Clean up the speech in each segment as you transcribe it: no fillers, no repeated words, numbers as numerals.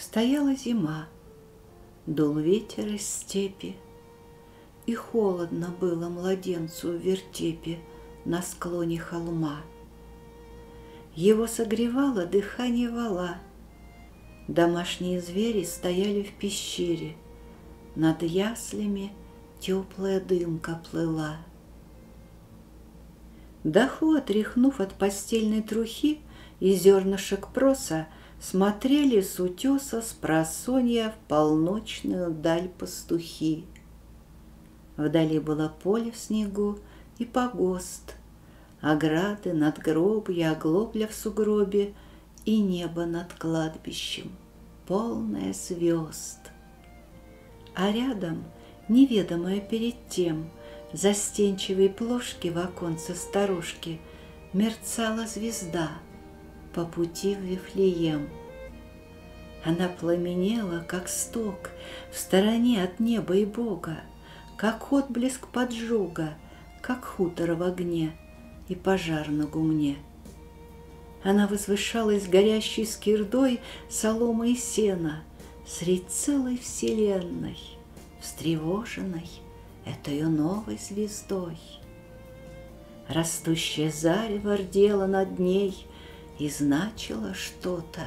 Стояла зима, дул ветер из степи, и холодно было младенцу в вертепе на склоне холма. Его согревало дыхание вала. Домашние звери стояли в пещере, над яслями теплая дымка плыла. Даху, отряхнув от постельной трухи и зернышек проса, смотрели с утеса спросонья в полночную даль пастухи. Вдали было поле в снегу и погост, ограды, надгробья, оглобля в сугробе и небо над кладбищем, полное звезд. А рядом, неведомая перед тем, застенчивой плошки в оконце старушки мерцала звезда по пути в Вифлеем. Она пламенела, как сток, в стороне от неба и Бога, как отблеск поджога, как хутор в огне и пожар на гумне. Она возвышалась горящей скирдой соломы и сена средь целой вселенной, встревоженной этою новой звездой. Растущее зарево рдело над ней и значило что-то.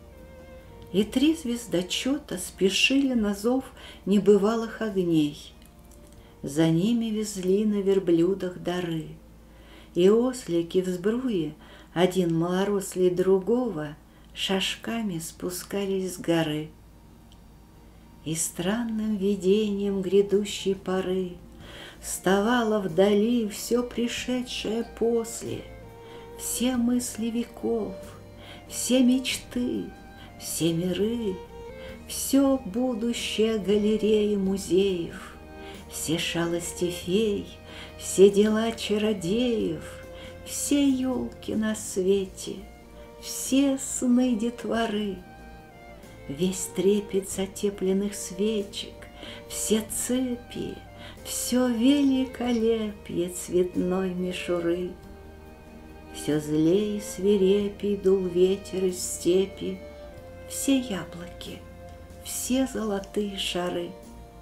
И три звездочета спешили на зов небывалых огней. За ними везли на верблюдах дары, и ослики в сбруе, один малорослей другого, шажками спускались с горы. И странным видением грядущей поры вставало вдали все пришедшее после, все мысли веков, все мечты, все миры, все будущее галереи музеев, все шалости фей, все дела чародеев, все елки на свете, все сны детворы, весь трепет затепленных свечек, все цепи, все великолепие цветной мишуры. Все злее и свирепей дул ветер из степи, все яблоки, все золотые шары.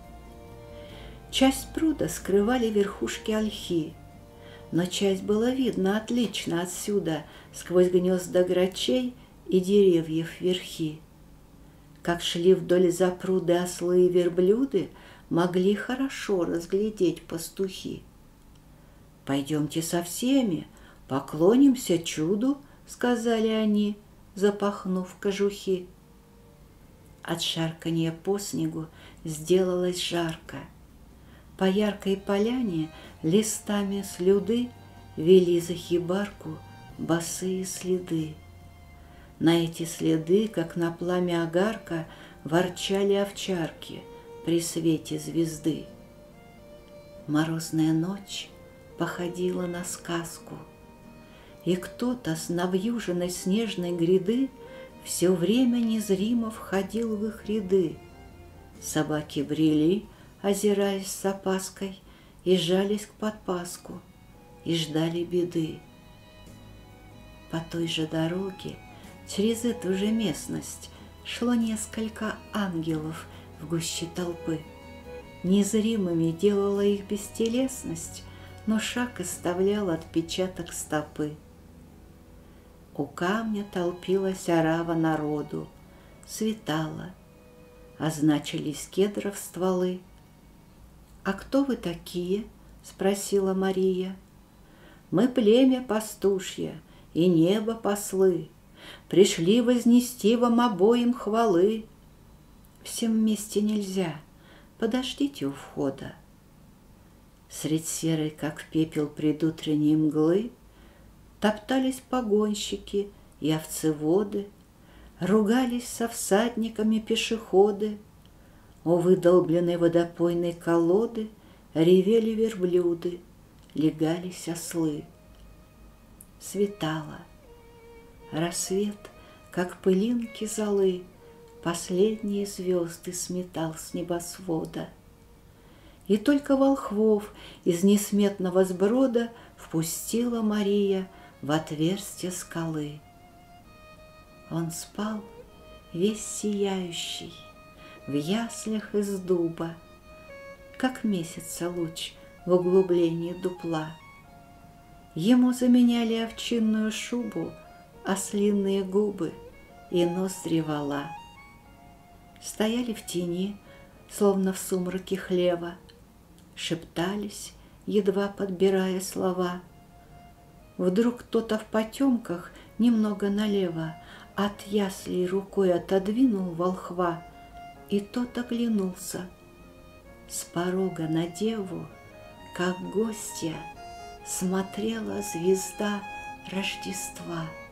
Часть пруда скрывали верхушки ольхи, но часть было видно отлично отсюда, сквозь гнезда грачей и деревьев верхи. Как шли вдоль запруды ослы и верблюды, могли хорошо разглядеть пастухи. «Пойдемте со всеми, поклонимся чуду», — сказали они, запахнув кожухи. От шарканья по снегу сделалось жарко. По яркой поляне листами слюды вели за хибарку босые следы. На эти следы, как на пламя огарка, ворчали овчарки при свете звезды. Морозная ночь походила на сказку, и кто-то с навьюженной снежной гряды все время незримо входил в их ряды. Собаки брели, озираясь с опаской, и жались к подпаску, и ждали беды. По той же дороге, через эту же местность, шло несколько ангелов в гуще толпы. Незримыми делала их бестелесность, но шаг оставлял отпечаток стопы. У камня толпилась орава народу, светало, означились кедров стволы. «А кто вы такие?» — спросила Мария. «Мы племя пастушье и небо послы, пришли вознести вам обоим хвалы. Всем вместе нельзя, подождите у входа». Средь серой, как пепел предутренней мглы, топтались погонщики и овцеводы, ругались со всадниками пешеходы. У выдолбленной водопойной колоды ревели верблюды, легались ослы. Светало. Рассвет, как пылинки золы, последние звезды сметал с небосвода. И только волхвов из несметного сброда впустила Мария в отверстие скалы. Он спал весь сияющий, в яслях из дуба, как месяца луч в углублении дупла. Ему заменяли овчинную шубу, ослиные губы и ноздри вола. Стояли в тени, словно в сумраке хлева, шептались, едва подбирая слова. Вдруг кто-то в потемках немного налево от яслей рукой отодвинул волхва, и тот оглянулся. С порога на деву, как гостья, смотрела звезда Рождества.